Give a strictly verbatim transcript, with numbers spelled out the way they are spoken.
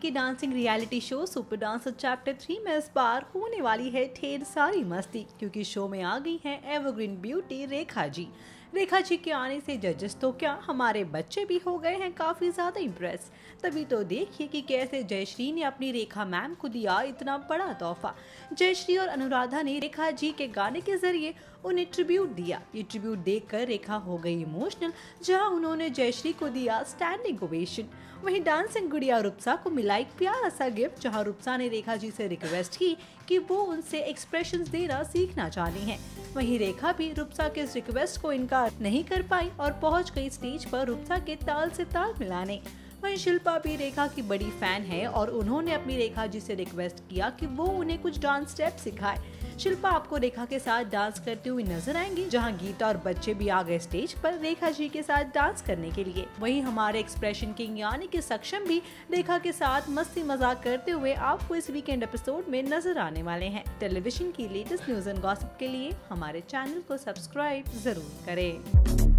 के dancing reality show super dancer chapter three में इस बार होने वाली है ढेर सारी मस्ती, क्योंकि शो में आ गई हैं एवरग्रीन ब्यूटी रेखा जी। रेखा जी के आने से जजेस तो क्या, हमारे बच्चे भी हो गए हैं काफी ज्यादा इम्प्रेस। तभी तो देखिए कि कैसे जयश्री ने अपनी रेखा मैम को दिया इतना बड़ा तोहफा। जयश्री और अनुराधा ने रेखा जी के गाने के जरिए उन्हें ट्रिब्यूट दिया। ये ट्रिब्यूट देखकर रेखा हो गई इमोशनल, जहां उन्होंने जयश्री को दिया स्टैंडिंग ओवेशन। वहीं डांसिंग गुड़िया रुप्सा को मिला एक प्यारा सा गिफ्ट, जहां रुप्सा ने रेखा जी से रिक्वेस्ट की कि वो उनसे एक्सप्रेशंस देना सीखना चाहती हैं। वहीं रेखा भी रुप्सा के इस रिक्वेस्ट को इनकार नहीं कर पाई और पहुंच गई स्टेज पर रुप्सा के ताल से ताल मिलाने। वहीं शिल्पा भी रेखा की बड़ी फैन है और उन्होंने अपनी रेखा जी से रिक्वेस्ट किया कि वो उन्हें कुछ डांस स्टेप सिखाए। शिल्पा आपको रेखा के साथ डांस करते हुए नजर आएंगी, जहां गीता और बच्चे भी आ गए स्टेज पर रेखा जी के साथ डांस करने के लिए। वहीं हमारे एक्सप्रेशन किंग यानी कि सक्षम भी रेखा के साथ मस्ती मजाक करते हुए आपको इस वीकेंड एपिसोड में नजर आने वाले हैं। टेलीविजन की लेटेस्ट न्यूज एंड गॉसिप के लिए हमारे चैनल को सब्सक्राइब जरूर करें।